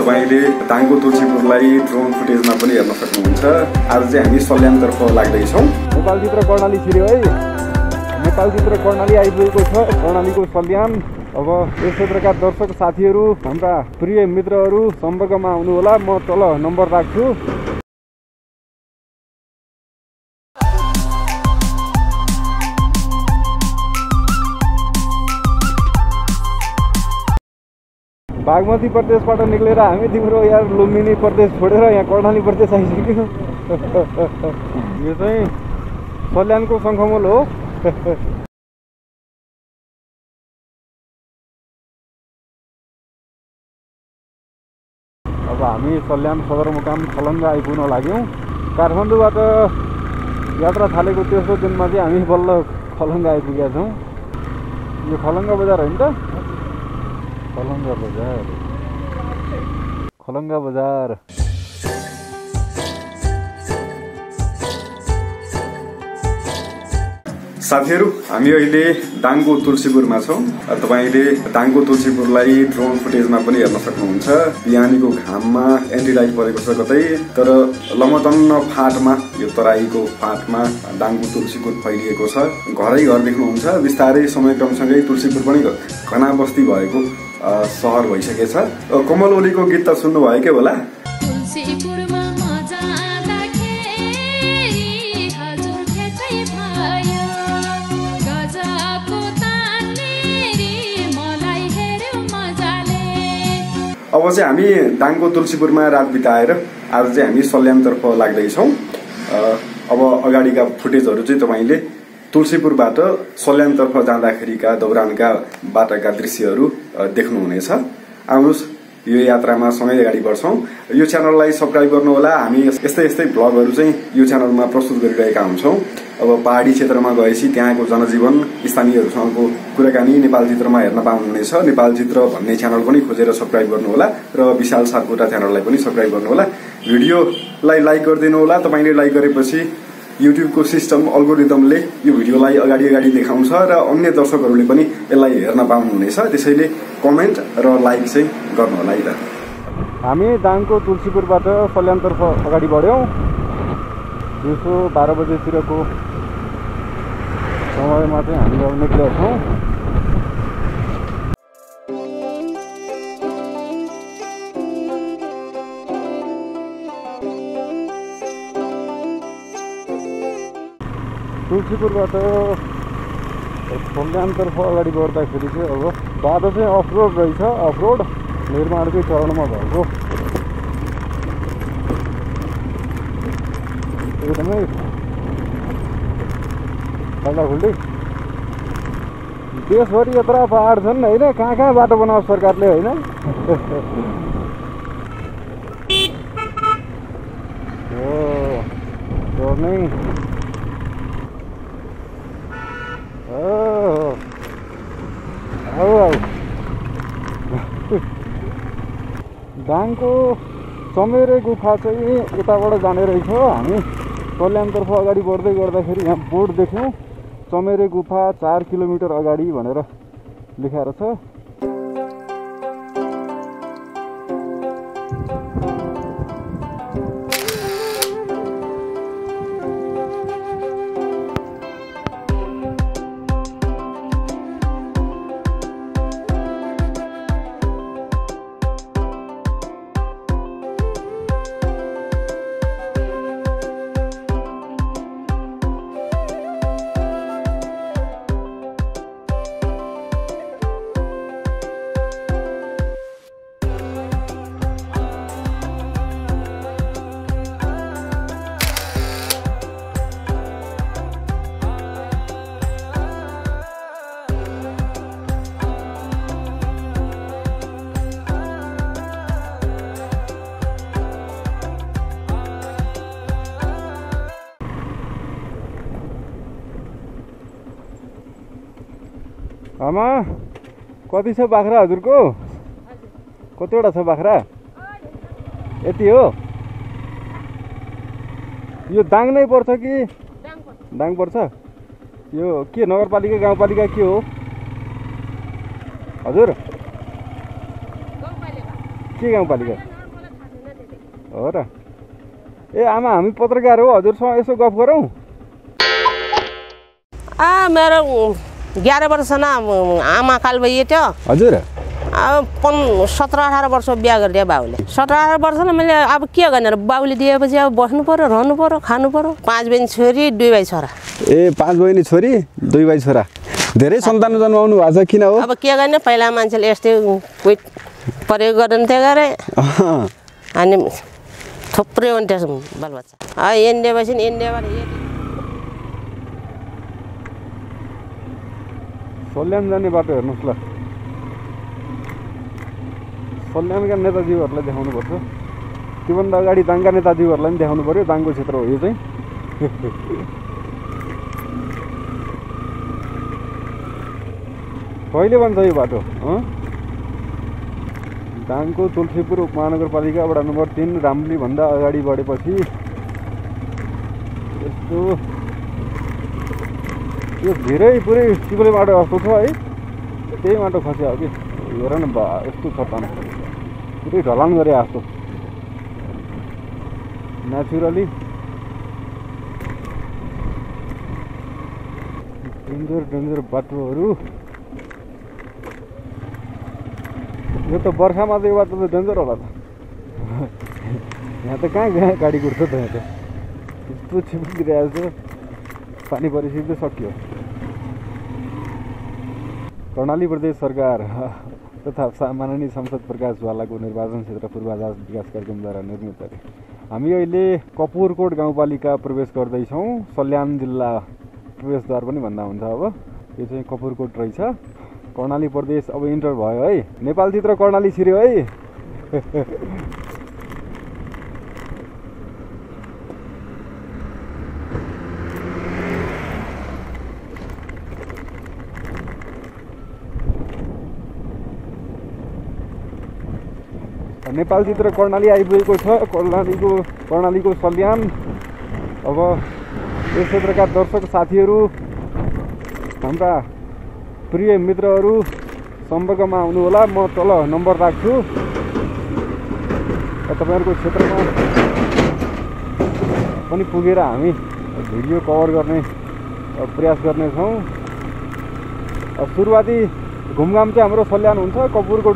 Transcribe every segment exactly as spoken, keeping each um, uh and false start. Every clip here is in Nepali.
तपाईले दाङको तुलसीपुरलाई ड्रोन फुटेजमा पनि हेर्न सक्नुहुन्छ। आज चाहिँ हामी सल्यानतर्फ लाग्दैछौँ। नेपाल चित्र कर्णाली छिर्यो है। नेपाल चित्र कर्णाली आइपुगेको छ, कर्णालीको सल्यान। अब यस क्षेत्रका दर्शक साथीहरू, हाम्रा प्रिय मित्रहरू सम्पर्कमा आउनुहोला। म तल नम्बर राख्छु। बागमती प्रदेशबाट निक्लेर हामी तिम्रो यार लुम्बिनी प्रदेश छोडेर यहाँ कर्णाली प्रदेश आइसक्यो। यो चाहिँ सल्यानको शङ्खमूल हो। अब हामी सल्यान सदरमुकाम खलङ्गा आइपुग्न लाग्यौँ। काठमाडौँबाट यात्रा थालेको तेस्रो दिनमा चाहिँ हामी बल्ल खलङ्गा आइपुगेका छौँ। यो खलङ्गा बजार होइन त? खलङ्गा बजार, खलङ्गा बजार। साथीहरू, हामी अहिले दाङको तुलसीपुरमा छौँ। तपाईँले दाङको तुलसीपुरलाई ड्रोन फुटेजमा पनि हेर्न सक्नुहुन्छ। बिहानीको घाममा एन्टी लाइट परेको छ कतै, तर लमतन्न फाँटमा, यो तराईको फाँटमा दाङको तुलसीपुर फैलिएको छ। घरै घर देख्नुहुन्छ। बिस्तारै समयक्रमसँगै तुलसीपुर पनि घना बस्ती भएको सहर भइसकेछ। कमल ओलीको गीत त सुन्नुभयो के होला? अब चाहिँ हामी दाङको तुलसीपुरमा रात बिताएर आज चाहिँ हामी सल्यानतर्फ लाग्दैछौँ। अब अगाडिका फुटेजहरू चाहिँ तपाईँले तुलसीपुरबाट सल्यानतर्फ जाँदाखेरिका दौरानका बाटाका दृश्यहरू देख्नुहुनेछ। आउनुहोस् यो यात्रामा सँगै अगाडि बढ्छौँ। यो च्यानललाई सब्सक्राइब गर्नुहोला। हामी यस्तै यस्तै भ्लगहरू चाहिँ यो च्यानलमा प्रस्तुत गरिरहेका हुन्छौँ। अब पहाडी क्षेत्रमा गएपछि त्यहाँको जनजीवन, स्थानीयहरूसँगको कुराकानी नेपाल चित्रमा हेर्न पाउनुहुनेछ। नेपाल चित्र भन्ने च्यानल पनि खोजेर सब्सक्राइब गर्नुहोला र विशाल सापकोटा च्यानललाई पनि सब्सक्राइब गर्नुहोला। भिडियोलाई लाइक गरिदिनु होला। तपाईँले लाइक गरेपछि युट्युबको सिस्टम अल्गोरिदमले यो भिडियोलाई अगाडि अगाडि देखाउँछ र अन्य दर्शकहरूले पनि यसलाई हेर्न पाउनुहुनेछ। त्यसैले कमेन्ट र लाइक चाहिँ गर्नुहोला है त। हामी दाङको तुलसीपुरबाट सल्यानतर्फ अगाडि बढ्यौँ। दिउँसो बाह्र बजेतिरको समयमा चाहिँ हामी अब निक्लेका छौँ। तुलसीपुरबाट सल्यानतर्फ अगाडि बढ्दाखेरि चाहिँ अब बाटो चाहिँ अफरोड रहेछ। अफरोड निर्माणकै चरणमा भएको एकदमै खुल्लाखुल्ली। देशभरि यत्रा पहाड छन् होइन, कहाँ कहाँ बाटो बनाओस् सरकारले होइन। टर्निङ दाङको चमेरे गुफा चाहिँ यताबाट जाने रहेछ। हामी सल्यानतर्फ अगाडि बढ्दै गर्दाखेरि यहाँ बोर्ड देख्यौँ, चमेरे गुफा चार किलोमिटर अगाडि भनेर लेखाएर छ। आमा कति छ बाख्रा हजुरको? कतिवटा छ बाख्रा? यति हो? यो दाङ नै पर्छ कि? दाङ पर्छ। यो के नगरपालिका गाउँपालिका के हो हजुर? के गाउँपालिका हो र? ए आमा हामी पत्रकार हो, हजुरसँग यसो गफ गरौँ। आ मेरो ग्यारह वर्ष न आमा काल भइयो थियो। हजुर अब पन् सत्र अठारह वर्ष बिहा गरिदियो बाबुले। सत्र अठारह वर्ष न मैले अब के गर्ने र बाबुले दिएपछि अब बस्नु पर्यो, रहनु पर्यो, खानु पर्यो। पाँच बहिनी छोरी, दुई भाइ छोरा। ए पाँच बहिनी छोरी, दुई भाइ छोरा। धेरै सन्तान जन्माउनु भएको छ, किन हो? अब के गर्ने, पहिला मान्छेले यस्तै कोही प्रयोग गर्नुहुन्थ्यो गरे अनि थुप्रै हुन्थ्यो बालबच्चा। अब इन्डियापछि इन्डियाबाट सल्यान जाने बाटो हेर्नुहोस् ल। सल्यानका नेताजीहरूलाई देखाउनुपर्छ। त्योभन्दा अगाडि दाङका नेताजीहरूलाई पनि देखाउनु पर्यो। दाङको क्षेत्र हो यो चाहिँ। कहिले बन्छ यो बाटो? दाङको तुलसीपुर उपमहानगरपालिका वडा नम्बर तीन रामलीभन्दा अगाडि बढेपछि यस्तो यो धेरै पुरै चिप्ले बाटो जस्तो छ है। त्यही बाटो खस्यो हो कि हेर न बा, यस्तो खतन पुरै ढलान गरे जस्तो नेचुरली। डेन्जर डेन्जर बाटोहरू। यो त बर्खामा त यो बाटो त डेन्जर होला त। यहाँ त कहाँ कहाँ गाडी कुर्छ त? यहाँ त यस्तो छिपिरहेको छ, पानी परिस्थिति त सकियो। कर्णाली प्रदेश सरकार तथा माननीय सांसद प्रकाश ज्वालाको निर्वाचन क्षेत्र पूर्वाधार विकास कार्यक्रमद्वारा निर्मित अरे। हामी अहिले कपुरकोट गाउँपालिका प्रवेश गर्दैछौँ। सल्यान जिल्ला प्रवेशद्वार पनि भन्दा हुन्छ। अब यो चाहिँ कपुरकोट रहेछ। कर्णाली प्रदेश अब इन्टर भयो है। नेपालभित्र कर्णाली छिर्यो है। नेपालभित्र कर्णाली आइपुगेको छ। कर्णालीको कर्णालीको सल्यान। अब यस क्षेत्रका दर्शक साथीहरू, हाम्रा प्रिय मित्रहरू सम्पर्कमा आउनुहोला। म तल नम्बर राख्छु। तपाईँहरूको क्षेत्रमा पनि पुगेर हामी भिडियो कभर गर्ने प्रयास गर्नेछौँ। सुरुवाती घुमघाम चाहिँ हाम्रो सल्यान हुन्छ। कपुरकोट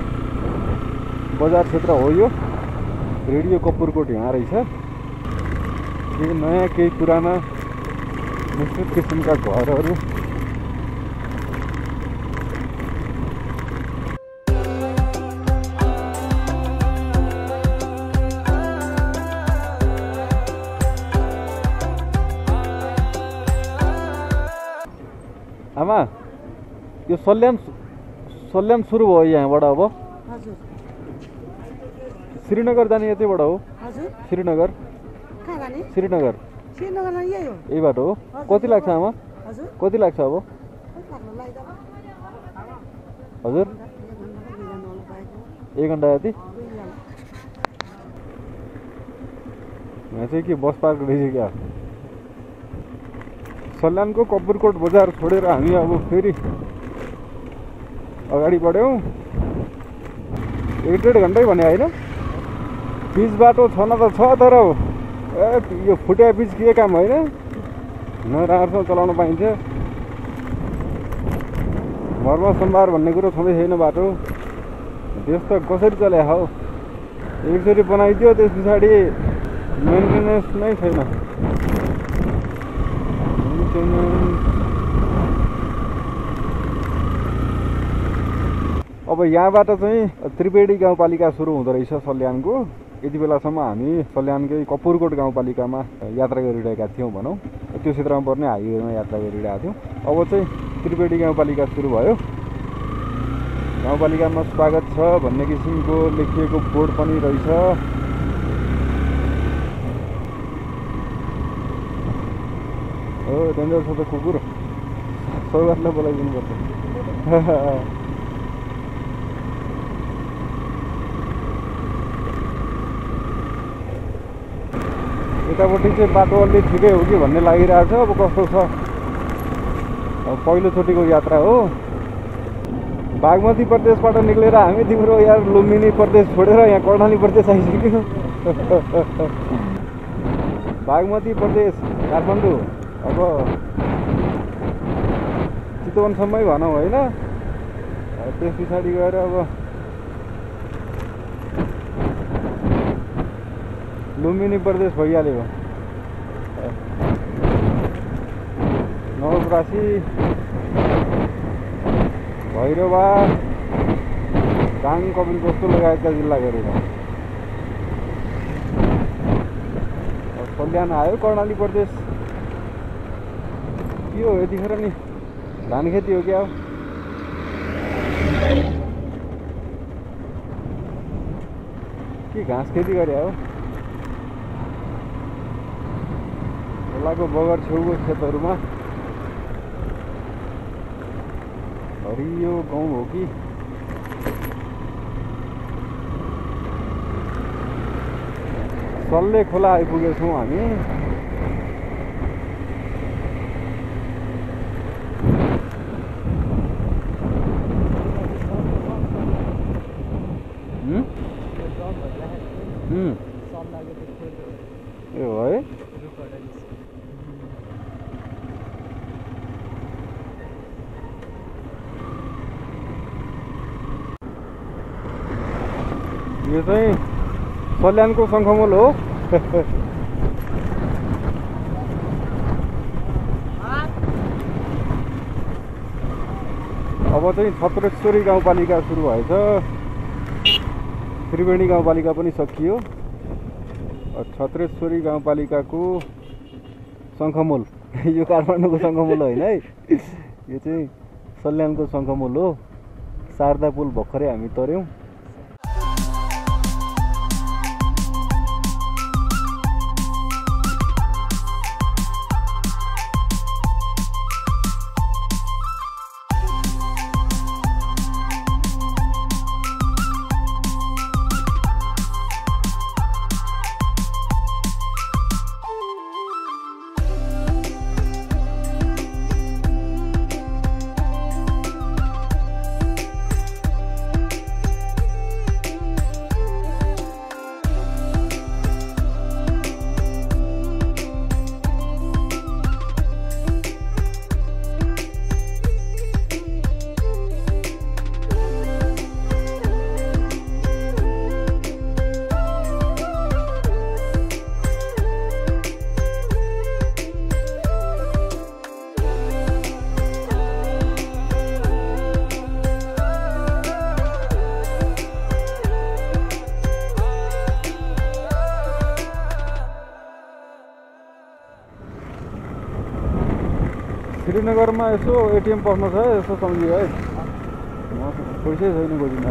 बजार क्षेत्र हो यो। रेडियो कपुरकोट यहाँ रहेछ। केही नयाँ केही पुराना मिश्रित किसिमका घरहरू। आमा यो सल्यान सल्यान सुरु भयो यहाँबाट। अब श्रीनगर जाने यतैबाट हो? श्रीनगर श्रीनगर यही बाटो हो। कति लाग्छ आमा? कति लाग्छ अब? हजुर एक घन्टा जति। यहाँ चाहिँ के बस पार्क रहेछ क्या? सल्यानको कपुरकोट बजार छोडेर हामी अब फेरि अगाडि बढ्यौँ। एक डेढ घन्टै भने होइन। पिच बाटो छ न त छ, तर ए यो फुट्या पिच के काम होइन। न राम्रोसँग चलाउन पाइन्छ। मर्म सम्भार भन्ने कुरो छँदै छैन बाटो। देश त कसरी चल्या हौ? एकचोटि बनाइदियो त्यस पछाडि मेन्टेनेन्स नै छैन। अब यहाँबाट चाहिँ त्रिवेणी गाउँपालिका सुरु हुँदो रहेछ सल्यानको। यति बेलासम्म हामी सल्यानकै कपुरकोट गाउँपालिकामा यात्रा गरिरहेका थियौँ भनौँ। त्यो क्षेत्रमा पर्ने हाइवेमा यात्रा गरिरहेका थियौँ। अब चाहिँ त्रिवेणी गाउँपालिका सुरु भयो। गाउँपालिकामा स्वागत छ भन्ने किसिमको लेखिएको बोर्ड पनि रहेछ। हो डेन्जर छ त कुकुर। सौगातलाई बोलाइदिनु पर्छ। यतापट्टि चाहिँ बाटो अलि ठिकै हो कि भन्ने लागिरहेछ। अब कस्तो छ? अब पहिलोचोटिको यात्रा हो। बागमती प्रदेशबाट निक्लेर हामी तिम्रो यार लुम्बिनी प्रदेश छोडेर यहाँ कर्णाली प्रदेश आइसक्यो। बागमती प्रदेश काठमाडौँ अब चितवनसम्मै भनौँ होइन। त्यस पछाडि गएर अब लुम्बिनी प्रदेश भइहाल्यो। नवलपरासी, भैरवा, दाङ, कपिलवस्तु लगायतका जिल्ला गरेर सल्यान आयो कर्णाली प्रदेश। के हो यतिखेर नि धान खेती हो क्या? के घाँस खेती गरे हो? खोलाको बगर छेउको खेतहरूमा हरियो गाउँ हो कि सल्ले खोला आइपुगेछौँ हामी। ए हो है। यो चाहिँ सल्यानको शङ्खमूल हो। अब चाहिँ छत्रेश्वरी गाउँपालिका सुरु भएछ। त्रिवेणी गाउँपालिका पनि सकियो। छत्रेश्वरी गाउँपालिकाको शङ्खमूल यो काठमाडौँको शङ्खमूल होइन है, यो चाहिँ सल्यानको शङ्खमूल हो। शारदा पुल भर्खरै हामी तर्यौँ। श्रीनगरमा यसो एटिएम पस्न छ यसो सम्झियो है। पैसै छैन गोजीमा।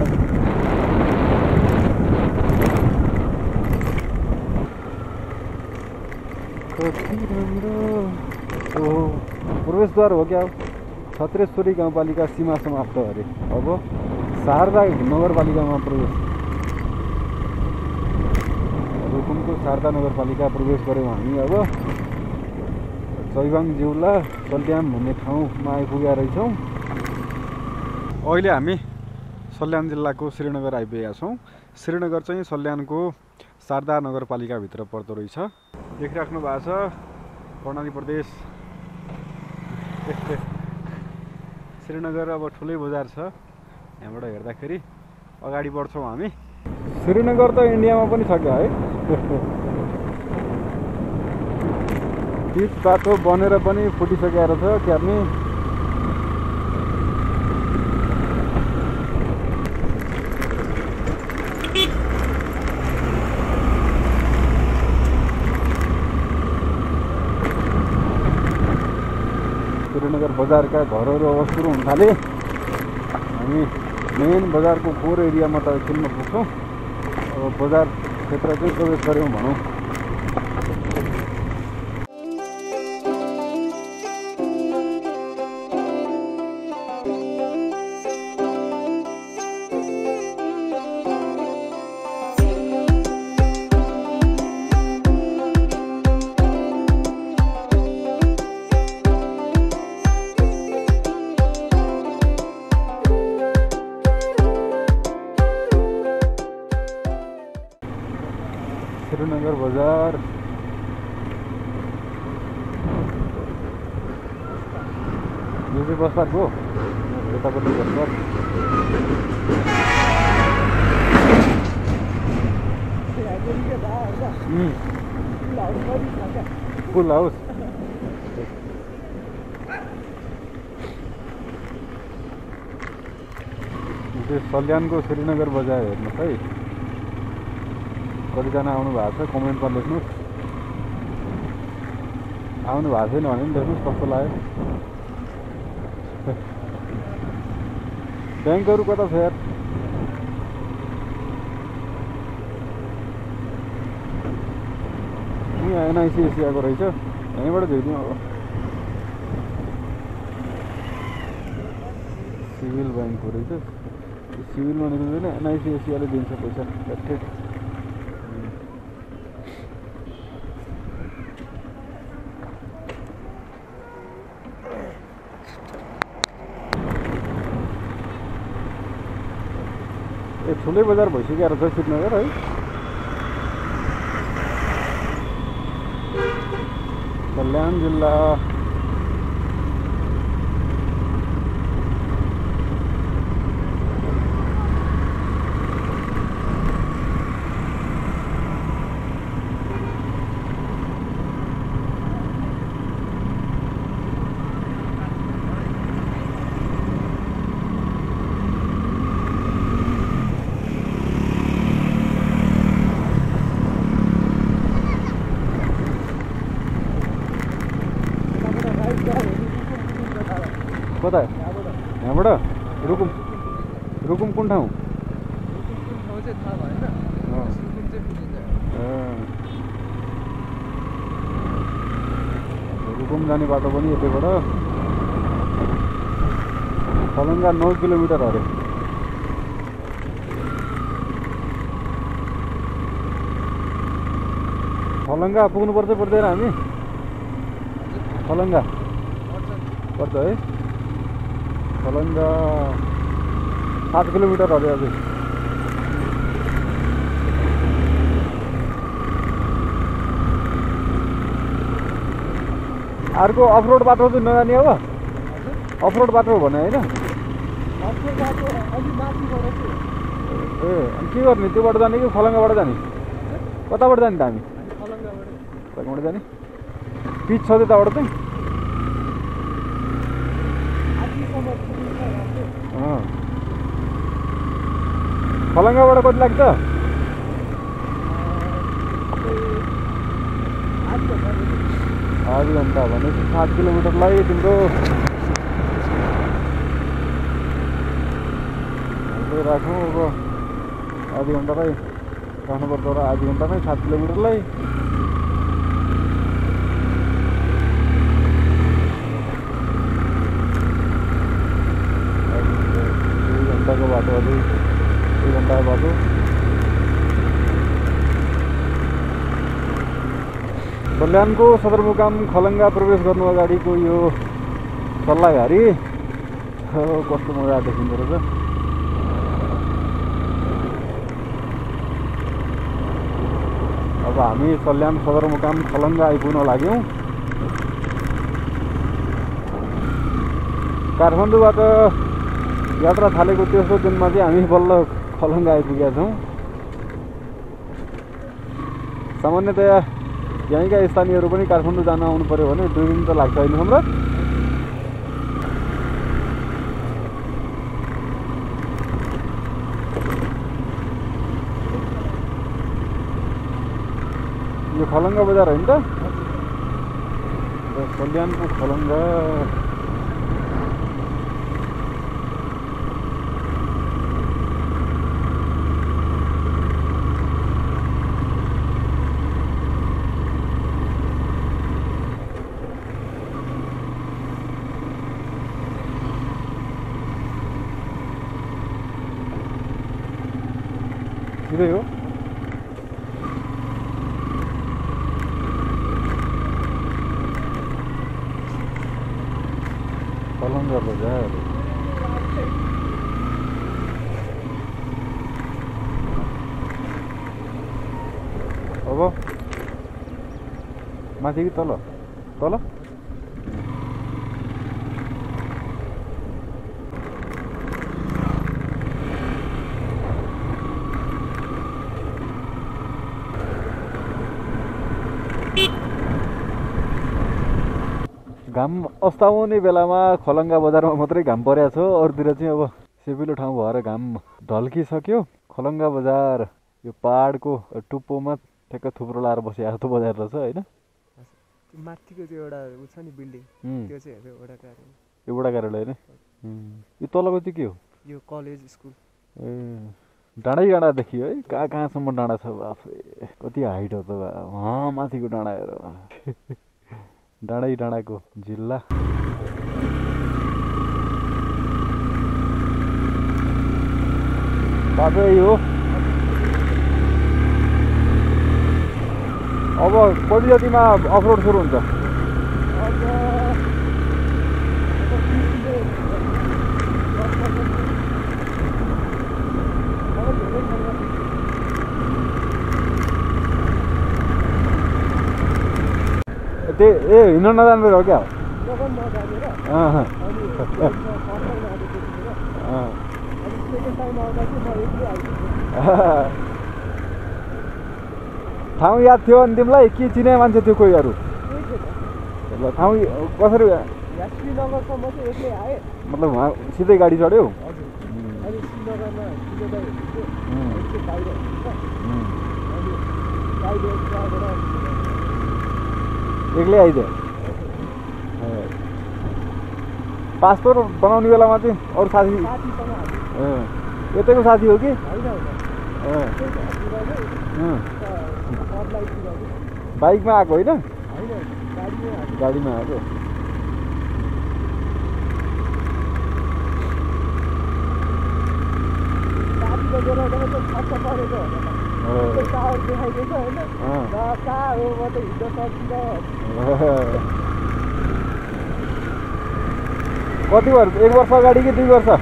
ओहो प्रवेशद्वार हो क्या? छत्रेश्वरी गाउँपालिका सीमा समाप्त अरे। अब शारदा नगरपालिकामा प्रवेश। रुकुमको शारदा नगरपालिका प्रवेश गऱ्यौँ हामी। अब चैबाङ जिउला सल्यान भन्ने ठाउँमा आइपुगेका रहेछौँ। अहिले हामी सल्यान जिल्लाको श्रीनगर आइपुगेका छौँ। श्रीनगर चाहिँ सल्यानको शारदा नगरपालिकाभित्र पर्दो रहेछ। देखिराख्नु भएको छ कर्णाली प्रदेश। श्रीनगर अब ठुलै बजार छ। यहाँबाट हेर्दाखेरि अगाडि बढ्छौँ हामी। श्रीनगर त इन्डियामा पनि छ क्या है? पिच बाटो बनेर पनि फुटिसकेको छ क्यार्नी। श्रीनगर बजारका घरहरू अब सुरु हुन थाले। हामी मेन बजारको कोर एरियामा त एकछिनमा पुग्छौँ। अब बजार क्षेत्र चाहिँ प्रवेश गऱ्यौँ भनौँ। श्रीनगर बजार यो चाहिँ बस्तार हो यतापट्टि बस्तार फुल हाउस सल्यानको श्रीनगर बजार हेर्नुहोस् है कतिजना आउनु भएको छ कमेन्टमा लेख्नुहोस् आउनु भएको छैन भने पनि लेख्नुहोस् कस्तो लाग्यो ब्याङ्कहरू कता छ यार यहाँ एनआइसिएसी आएको रहेछ यहीँबाट झिक्दिउँ अब सिभिल ब्याङ्कको रहेछ सिभिलमा निक्लिँदैन एनआइसिएसीले दिन्छ पैसा ट्याक्स ए ठुलै बजार भइसक्यो रहेछ श्रीनगर है सल्यान जिल्ला कता यहाँबाट रुकुम रुकुम कुन ठाउँ रुकुम जाने बाटो पनि यतैबाट खलङ्गा नौ किलोमिटर अरे खलङ्गा पुग्नुपर्छ पर्दैन हामी खलङ्गा पर्छ है खलङ्गा सात किलोमिटर अरे अझै अर्को अफरोड बाटो चाहिँ नजाने अब अफरोड बाटो भने होइन ए अनि के गर्ने त्योबाट जाने कि खलङ्गाबाट जाने कताबाट जाने त हामी खलङ्गाबाट जाने पिच छ त्यताबाट चाहिँ खलङ्गाबाट कति लाग्छ आधी घन्टा भनेपछि सात किलोमिटरलाई तिम्रो राखौँ अब आधी घन्टालाई राख्नुपर्छ र आधी घन्टामै सात किलोमिटरलाई दुई घन्टाको बाटो अझै दुई घन्टाको बाटो सल्यानको सदरमुकाम खलङ्गा प्रवेश गर्नु अगाडिको यो सल्लाहघारी कस्तो मजा देखिँदो रहेछ अब हामी सल्यान सदरमुकाम खलङ्गा आइपुग्न लाग्यौँ काठमाडौँबाट यात्रा थालेको तेस्रो दिनमा चाहिँ हामी बल्ल खलङ्गा आइपुगेका छौँ सामान्यतया यहीँका स्थानीयहरू पनि काठमाडौँ जान आउनु पर्यो भने दुई दिन त लाग्छ होइन सम्राट यो खलङ्गा बजार होइन त सल्यानको खलङ्गा सिधै हो खलङ्गा बजार अब माथि कि तल तल घाम अस्ताउने बेलामा खलङ्गा बजारमा मात्रै घाम परेको छ अरूतिर चाहिँ अब सेपिलो ठाउँ भएर घाम ढल्किसक्यो खलङ्गा बजार यो पहाडको टुप्पोमा ठ्याक्क थुप्रो लाएर बसिरहेको जस्तो बजार रहेछ होइन माथिको त्यो एउटा उ छ नि बिल्डिङ त्यो चाहिँ हेर्यो वडा कार्यालय यो वडा कार्यालय होइन यो तलको चाहिँ के हो यो कलेज स्कुल ए डाँडै डाँडा देखियो है कहाँ कहाँसम्म डाँडा छ बाफरे कति हाइट हो त अँ माथिको डाँडा हेर डाँडै डाँडाको जिल्ला बाटो यही हो अब कति जतिमा अफरोड सुरु हुन्छ त्यो ए हिँड्न नजान्दै हो क्या ठाउँ याद थियो अनि तिमीलाई के चिने मान्छे थियो कोही अरू ठाउँ कसरी मतलब वहाँ सिधै गाडी चढ्यो एक्लै आइदियो पासपोर्ट बनाउने बेलामा चाहिँ अरू साथी यतैको साथी हो कि बाइकमा आएको होइन गाडीमा आएको कति वर्ष एक वर्ष अगाडि कि दुई वर्ष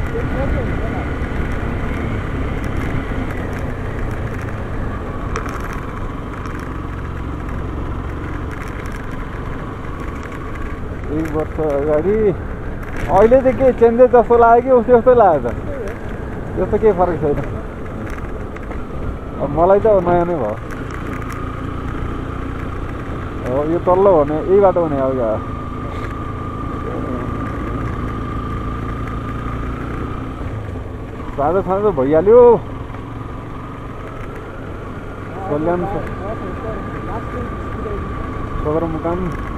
एक वर्ष अगाडि अहिले चाहिँ के चेन्जेस जस्तो लाग्यो कि उस्तै उस्तै लाग्यो त त्यस्तो केही फरक छैन अब मलाई त नयाँ नै भयो अब यो तल्लो भने यही बाटो हुने अब साँझ साँझ भइहाल्यो कल्याण सदरमुकाम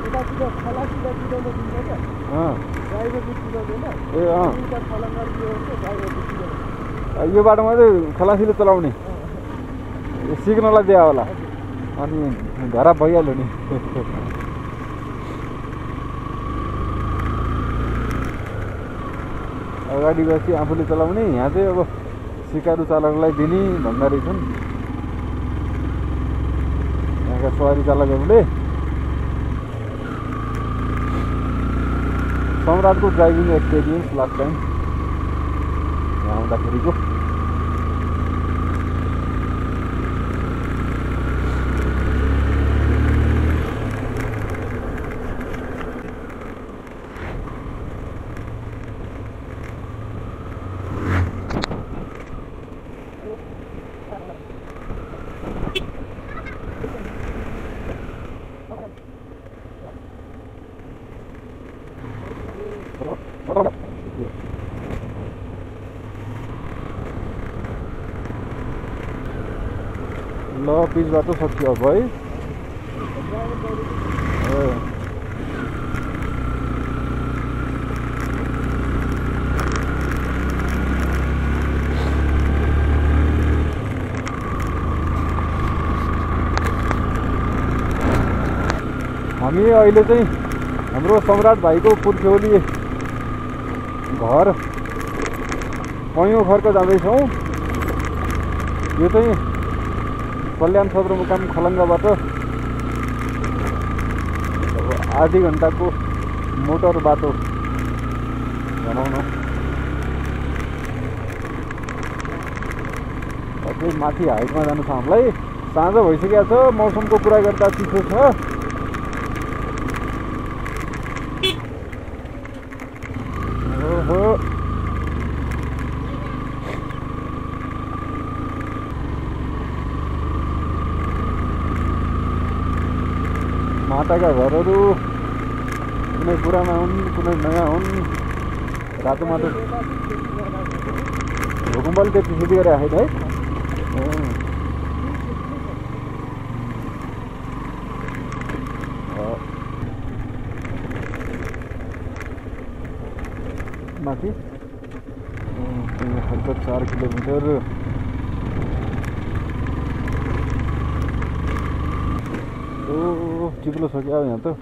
ए अँ यो बाटोमा चाहिँ खलासीले चलाउने सिक्नलाई दियो होला अनि घर भइहाल्यो नि अगाडि गएपछि आफूले चलाउने यहाँ चाहिँ अब सिकारु चालकलाई दिने भन्दा रहेछन् यहाँका सवारी चालकहरूले सम्राटको ड्राइभिङ एक्सपिरियन्स लास्ट टाइम यहाँ आउँदाखेरिको ल पिच बाटो सकियो अब है हामी अहिले चाहिँ हाम्रो सम्राट भाइको पुर्ख्यौली घर कैयौँ घरको जाँदैछौँ यो चाहिँ कल्याण सदरमुकाम खलङ्गाबाट आधी घन्टाको मोटर बाटो भनौँ न अझै माथि हाइटमा जानु छ हामीलाई साँझ भइसकेको छ, मौसमको कुरा गर्दा चिसो छ। ओहो माटाका घरहरू कुनै पुराना हुन् कुनै नयाँ हुन्, रातो माटो भूकम्पले त्यति क्षति गरे आएन है। माथि खर्च चार किलोमिटर। ओ चिप्लो छ क्या यहाँ त।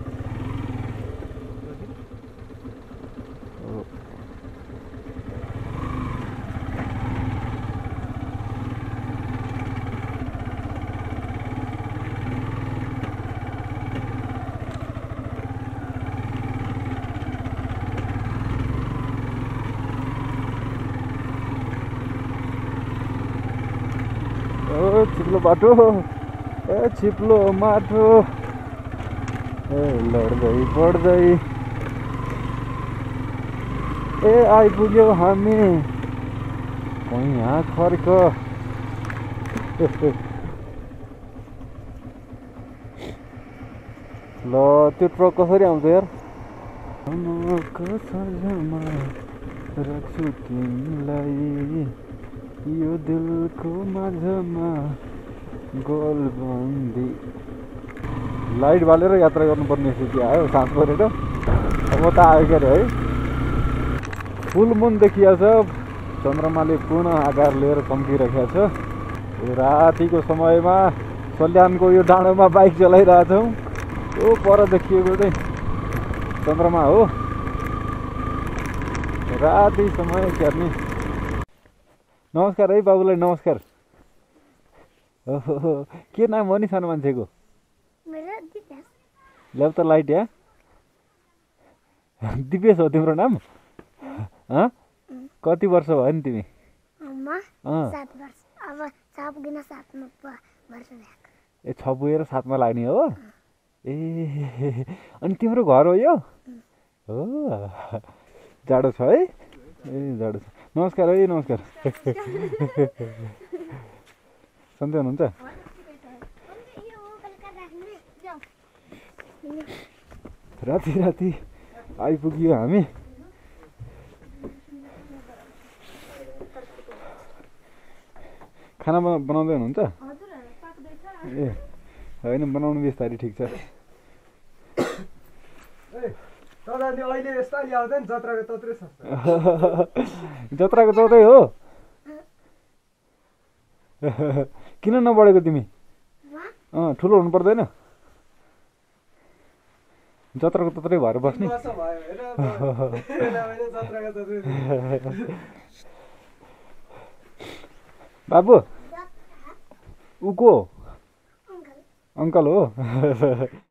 चिप्लो बाटो, ए चिप्लो माटो, ए लड्दै बढ्दै ए आइपुग्यो हामी यहाँ खर्क। ल त्यो ट्रक कसरी आउँछ यार? राख्छु तिमीलाई यो दिलको माझमा गोलबन्दी। लाइट बालेर यात्रा गर्नुपर्ने स्थिति आयो साँझ परेर। अब त आयो के अरे है। फुल मुन देखिया छ, चन्द्रमाले पूर्ण आकार लिएर चम्किरहेको छ। रातिको समयमा सल्यानको यो डाँडोमा बाइक चलाइरहेछौँ। ओ पर देखिएको चाहिँ चन्द्रमा हो। राति समय क्यार्ने। नमस्कार है बाबुलाई, नमस्कार। ओहो के नाम हो नि सानो मान्छेको? ल्याउ त लाइट या। दिपेश हो तिम्रो नाम? कति वर्ष भयो नि तिमी? ए छ पुगेर सातमा लाग्ने हो? ए अनि तिम्रो घर हो यो? हो जाडो छ है? ए जाडो छ। नमस्कार है, नमस्कार। सन्चै हुनुहुन्छ? राति राति आइपुग्यो हामी। खाना बनाउँदै हुनुहुन्छ? ए होइन, बनाउनु बिस्तारै ठिक छ। जत्राको तत्रै हो। किन नबढेको तिमी? अँ ठुलो हुनु पर्दैन? जत्राको तत्रै भएर बस्ने। बाबु ऊ को? अङ्कल हो।